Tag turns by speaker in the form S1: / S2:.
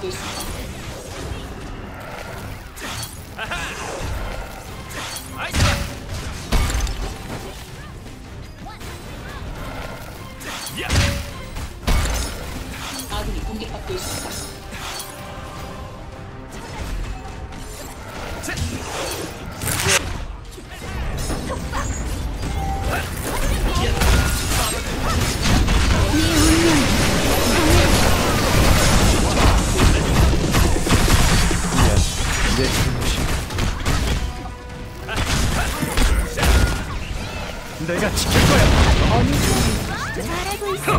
S1: 공격받고 있습니다. 아군이 공격받고 있습니다.
S2: 내 잘못이. 내가 지킬 거야.
S3: 잘하고 있어.